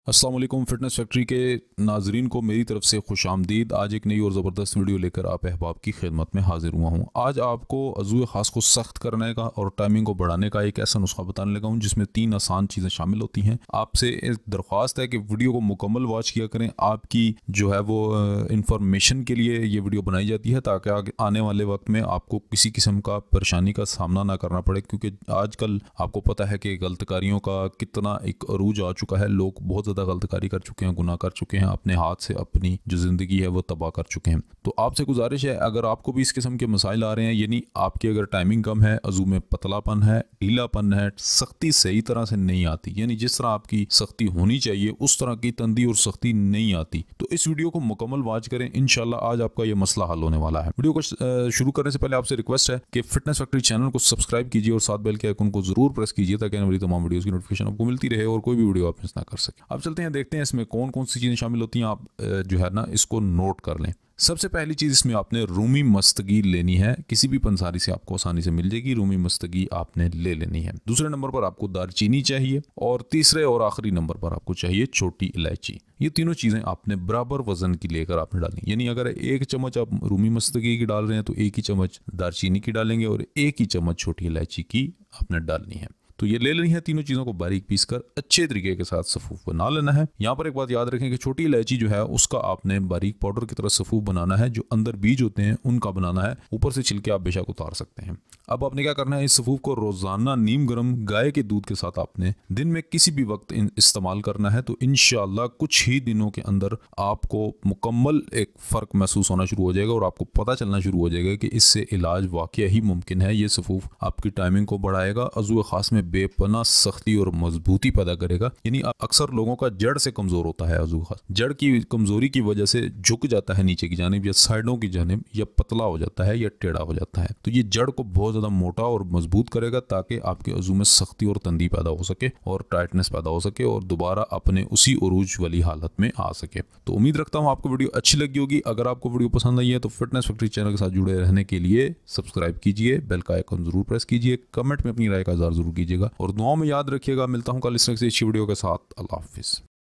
अस्सलाम वालेकुम। Fitness factory के नाजरीन को मेरी तरफ से खुश आमदीद। आज एक नई और ज़बरदस्त वीडियो लेकर आप अहबाब की खिदमत में हाजिर हुआ हूँ। आज आपको अज़ू ख़ास को सख्त करने का और टाइमिंग को बढ़ाने का एक ऐसा नुस्खा बताने लगा हूँ जिसमें 3 आसान चीज़ें शामिल होती हैं। आपसे एक दरख्वास्त है कि वीडियो को मुकम्मल वॉच किया करें। आपकी जो है वो इंफॉर्मेशन के लिए ये वीडियो बनाई जाती है ताकि आने वाले वक्त में आपको किसी किस्म का परेशानी का सामना ना करना पड़े, क्योंकि आजकल आपको पता है कि गलतकारियों का कितना एक अरूज आ चुका है। लोग बहुत ज़्यादा गलतकारी कर चुके हैं, गुनाह कर चुके हैं, अपने हाथ से अपनी जो ज़िंदगी है वो तबाह कर चुके हैं। तो आपसे गुजारिश है, अगर आपको भी इस किस्म के मसाइल आ रहे हैं, यानी आपकी अगर टाइमिंग कम है, अज़ू में पतलापन है, ढीलापन है, सख्ती सही तरह से नहीं आती, यानी जिस तरह आपकी सख्ती होनी चाहिए उस तरह की तंदी और सख्ती नहीं आती, तो इस वीडियो को मुकम्मल वॉच करें। इंशाल्लाह आज आपका ये मसला हल होने वाला है। वीडियो को शुरू करने से पहले आपसे रिक्वेस्ट है कि फिटनेस फैक्ट्री चैनल को सब्सक्राइब कीजिए और साथ बेल के आइकन को जरूर प्रेस कीजिए ताकि मेरी तमाम वीडियोस की नोटिफिकेशन आपको मिलती रहे और कोई भी वीडियो आप मिस ना कर सके। अब चलते हैं, देखते हैं इसमें कौन कौन सी चीज़ें शामिल होती हैं। आप जो है ना इसको नोट कर लें। सबसे पहली चीज़ इसमें आपने रूमी मस्तगी लेनी है। किसी भी पंसारी से आपको आसानी से मिल जाएगी, रूमी मस्तगी आपने ले लेनी है। दूसरे नंबर पर आपको दालचीनी चाहिए और तीसरे और आखिरी नंबर पर आपको चाहिए छोटी इलायची। ये तीनों चीज़ें आपने बराबर वजन की लेकर आपने डालनी, यानी अगर 1 चम्मच आप रूमी मस्तगी की डाल रहे हैं तो 1 ही चम्मच दालचीनी की डालेंगे और 1 ही चम्मच छोटी इलायची की आपने डालनी है। तो ये ले लेनी है, तीनों चीज़ों को बारीक पीसकर अच्छे तरीके के साथ सफूफ बना लेना है। यहाँ पर एक बात याद रखें कि छोटी इलायची जो है उसका आपने बारीक पाउडर की तरह सफूफ बनाना है। जो अंदर बीज होते हैं उनका बनाना है, ऊपर से छिलके आप बेशक उतार सकते हैं। अब आपने क्या करना है, इस सफूफ को रोजाना नीम गर्म गाय के दूध के साथ आपने दिन में किसी भी वक्त इस्तेमाल करना है। तो इंशाल्लाह कुछ ही दिनों के अंदर आपको मुकम्मल एक फ़र्क महसूस होना शुरू हो जाएगा और आपको पता चलना शुरू हो जाएगा कि इससे इलाज वाकई ही मुमकिन है। ये सफूफ आपकी टाइमिंग को बढ़ाएगा, अज़ू ख़ास में बेपना सख्ती और मजबूती पैदा करेगा। यानी अक्सर लोगों का जड़ से कमज़ोर होता है, अज़ू ख़ास जड़ की कमज़ोरी की वजह से झुक जाता है नीचे की जानिब या साइडों की जानिब, या पतला हो जाता है या टेढ़ा हो जाता है। तो ये जड़ को बहुत ज़्यादा मोटा और मजबूत करेगा ताकि आपके अज़ू में सख्ती और तंदी पैदा हो सके और टाइटनेस पैदा हो सके और दोबारा अपने उसी उरूज वाली हालत में आ सके। तो उम्मीद रखता हूँ आपको वीडियो अच्छी लगी होगी। अगर आपको वीडियो पसंद आई है तो फिटनेस फैक्ट्री चैनल के साथ जुड़े रहने के लिए सब्सक्राइब कीजिए, बेल का आइकन जरूर प्रेस कीजिए, कमेंट में अपनी राय का इज़हार जरूर कीजिएगा और दुआओं में याद रखिएगा। मिलता हूँ कल इस तरह से अच्छी वीडियो के साथ। अल्लाह हाफिज़।